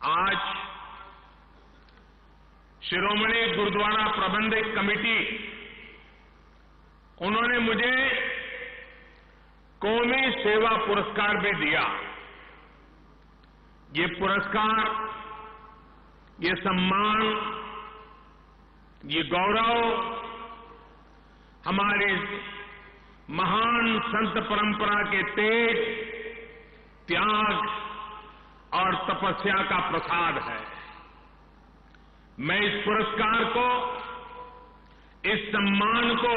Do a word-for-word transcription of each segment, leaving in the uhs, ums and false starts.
आज शिरोमणि गुरुद्वारा प्रबंधक कमेटी उन्होंने मुझे कौमी सेवा पुरस्कार भी दिया। ये पुरस्कार, ये सम्मान, ये गौरव हमारी महान संत परंपरा के तेज, त्याग और तपस्या का प्रसाद है। मैं इस पुरस्कार को, इस सम्मान को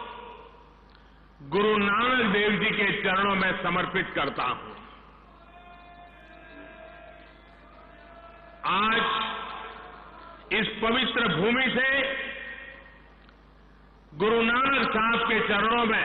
गुरु नानक देव जी के चरणों में समर्पित करता हूं। आज इस पवित्र भूमि से गुरु नानक साहब के चरणों में,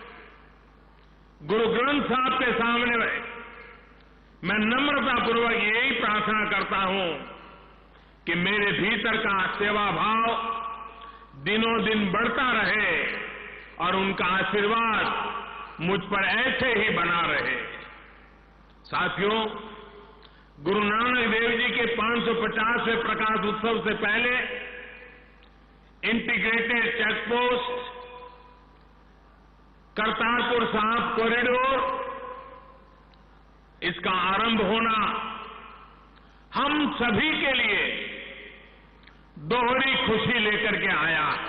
गुरु ग्रंथ साहब के सामने में मैं नम्रतापूर्वक यही प्रार्थना करता हूं कि मेरे भीतर का सेवा भाव दिनों दिन बढ़ता रहे और उनका आशीर्वाद मुझ पर ऐसे ही बना रहे। साथियों, गुरु नानक देव जी के पांच सौ पचासवें प्रकाश उत्सव से पहले integrated check post, Kartarpur Sahib corridor, इसका आरंभ होना हम सभी के लिए दोहरी खुशी लेकर के आया है।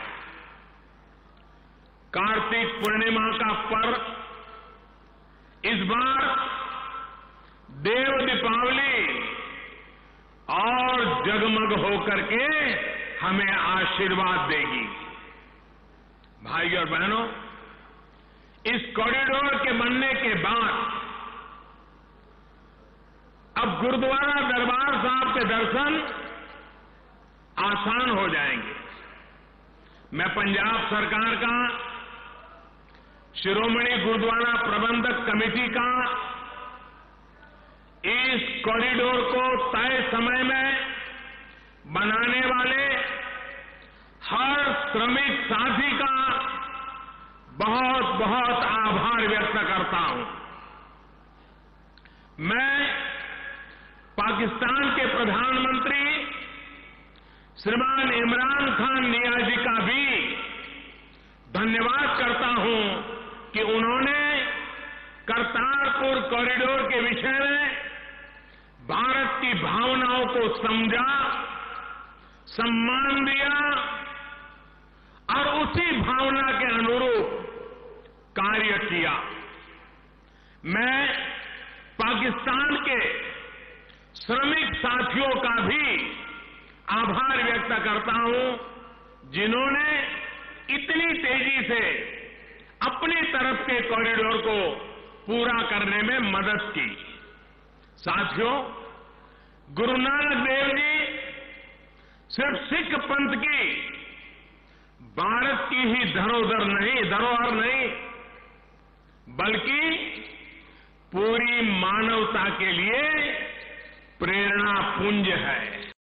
कार्तिक पूर्णिमा का पर्व इस बार देव दीपावली और जगमग होकर के हमें आशीर्वाद देगी। भाइयों और बहनों, इस कॉरिडोर के बनने के बाद अब गुरुद्वारा दरबार साहब के दर्शन आसान हो जाएंगे। मैं पंजाब सरकार का, शिरोमणि गुरुद्वारा प्रबंधक कमेटी का इस कॉरिडोर को तय समय में बनाने वाले हर श्रमिक साथी का बहुत बहुत आभार व्यक्त करता हूं। मैं पाकिस्तान के प्रधानमंत्री श्रीमान इमरान खान नियाजी का भी धन्यवाद करता हूं कि उन्होंने करतारपुर कॉरिडोर के विषय में भारत की भावनाओं को समझा, सम्मान दिया और उसी भावना के अनुरूप कार्य किया। मैं पाकिस्तान के श्रमिक साथियों का भी आभार व्यक्त करता हूं, जिन्होंने इतनी तेजी से अपनी तरफ के कॉरिडोर को पूरा करने में मदद की। साथियों, गुरु नानक देव जी सिर्फ सिख पंथ की, भारत की ही धरोहर नहीं धरोहर नहीं बल्कि पूरी मानवता के लिए प्रेरणा पुंज है।